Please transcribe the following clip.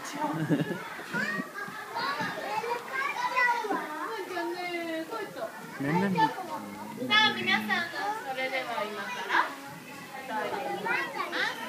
さあ皆さん、それでは今からおトイレに行きます。